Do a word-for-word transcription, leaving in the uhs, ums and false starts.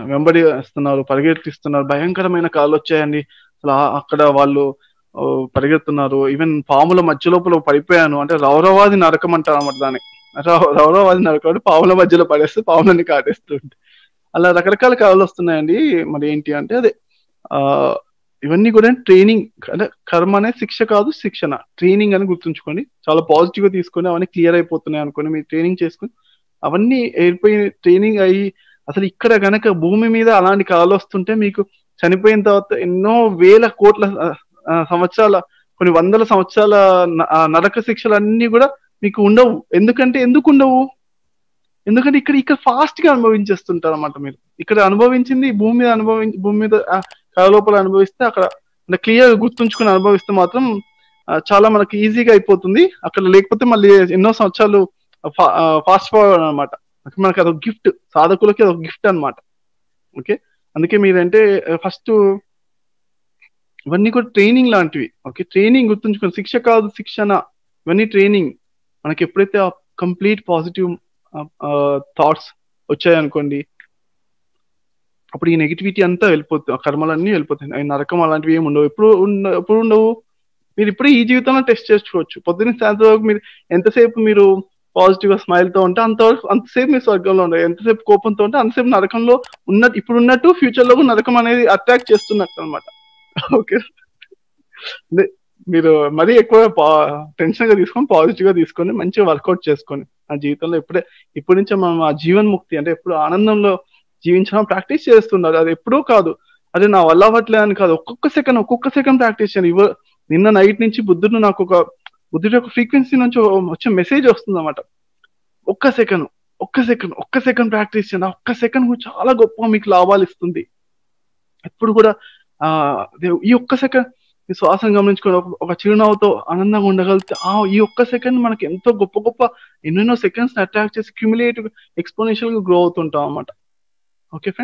వెంబడి వస్తున్నారు, పరిగెత్తిస్తున్నారు. భయంకరమైన కాళ్ళొచ్చాయండి. అసలు ఆహ్, అక్కడ వాళ్ళు ఆహ్, పరిగెడుతున్నారు. ఈవెన్ పాముల మధ్య లోపల పడిపోయాను. అంటే రౌరవాది నరకం అంటారన్నమాట దాన్ని. రౌ రౌరవాది నరకం అంటే పాముల మధ్యలో పడేస్తే పాములన్నీ కాటేస్తుంది. అలా రకరకాల కళలొస్తున్నాయండి. మరి ఏంటి అంటే అదే ఆహ్, ఇవన్నీ కూడా ట్రైనింగ్ అంటే కర్మ అనేది శిక్ష కాదు, శిక్షణ. ట్రైనింగ్ అని గుర్తుంచుకోండి. చాలా పాజిటివ్‌గా తీసుకొని అవన్నీ క్లియర్ అయిపోతున్నాయి అనుకోని మీరు ట్రైనింగ్ చేసుకొని అవన్నీ ఏర్పోయి ట్రైనింగ్ అయ్యి అసలు ఇక్కడ గనక భూమి మీద అలాంటి కళలొస్తుంటే మీకు చనిపోయిన తర్వాత ఎన్నో వేల కోట్ల ఆహ్, ఆహ్, సంవత్సరాల కొన్ని వందల సంవత్సరాల న ఆహ్, నరక శిక్షలన్నీ గూడా మీకు ఉండవు. ఎందుకంటే ఎందుకుండవు? ఎందుకంటే ఇక్కడ ఇక్కడ ఫాస్ట్‌గా అనుభవించేస్తుంటారన్నమాట మీరు. ఇక్కడ అనుభవించింది భూమి మీద అనుభవించి భూమి మీద ఆహ్, కళలోపల అనుభవిస్తే అక్కడ అంటే క్లియర్‌గా గుర్తుంచుకొని అనుభవిస్తే మాత్రం ఆహ్, చాలా మనకి ఈజీగా అయిపోతుంది. అక్కడ లేకపోతే మళ్ళీ ఎన్నో సంవత్సరాలు ఫా ఆహ్, ఫాస్ట్ ఫార్వర్డ్ అన్నమాట. మనకి అదొక గిఫ్ట్. సాధకులకి అదొక గిఫ్ట్ అన్నమాట. ఓకే. అందుకే మీరంటే ఫస్టు ఇవన్నీ కూడా ట్రైనింగ్ లాంటివి. ఓకే. ట్రైనింగ్ గుర్తుంచుకోండి. శిక్ష కాదు శిక్షణ. ఇవన్నీ ట్రైనింగ్. మనకి ఎప్పుడైతే ఆ కంప్లీట్ పాజిటివ్ ఆహ్, ఆహ్, థాట్స్ వచ్చాయనుకోండి అప్పుడు ఈ నెగటివిటీ అంతా వెళ్ళిపోద్ది. ఆ కర్మలన్నీ వెళ్ళిపోతాయి. అయి నరకం అలాంటివి ఏమి ఉండవు. ఎప్పుడు ఉండ ఎప్పుడు ఉండవు? మీరు ఇప్పుడే ఈ జీవితంలో టెస్ట్ చేసుకోవచ్చు. పొద్దున్న సాయంత్రం వరకు మీరు ఎంతసేపు మీరు పాజిటివ్‌గా స్మైల్‌తో ఉంటే అంతవరకు అంతసేపు మీరు స్వర్గంలో ఉండరు. ఎంతసేపు కోపంతో ఉంటే అంతసేపు నరకంలో ఉన్నట్టు ఇప్పుడున్నట్టు ఫ్యూచర్‌లో కూడా నరకం అనేది అట్రాక్ట్ చేస్తున్నట్టన్నమాట. ఓకే. అదే మీరు మరీ ఎక్కువ పా టెన్షన్‌గా తీసుకొని పాజిటివ్‌గా తీసుకొని మంచిగా వర్కౌట్ చేసుకోండి. ఆ జీవితంలో ఇప్పుడే ఇప్పటి నుంచే మనం ఆ జీవన్ముక్తి అంటే ఎప్పుడు ఆనందంలో జీవించడం ప్రాక్టీస్ చేస్తుండాలి. అది ఎప్పుడూ కాదు. అదే నా వల్ల అవ్వట్లే అని కాదు. ఒక్కొక్క సెకండ్, ఒక్కొక్క సెకండ్ ప్రాక్టీస్ చేయండి. ఇవ నిన్న నైట్ నుంచి బుద్ధుడు నాకొక బుద్ధుడి యొక్క ఫ్రీక్వెన్సీ నుంచి వచ్చే మెసేజ్ వస్తుందన్నమాట. ఒక్క సెకను, ఒక్క సెకను, ఒక్క సెకను ప్రాక్టీస్ చేయండి. ఆ ఒక్క సెకను కూడా చాలా గొప్పగా మీకు లాభాలిస్తుంది. ఎప్పుడు కూడా ఆహ్, ఈ ఒక్క సెకన్ మీ శ్వాసను గమనించుకొని ఒక ఒక చిరునవ్వుతో ఆనందంగా ఉండగలిగితే ఆ ఈ ఒక్క సెకండ్ మనకి ఎంతో గొప్ప గొప్ప ఎన్నెన్నో సెకండ్స్‌ని అట్రాక్ట్ చేసి క్యుములేటివ్ ఎక్స్‌పోనెన్షియల్‌గా గ్రో అవుతుంటాం అన్నమాట. Okay friends.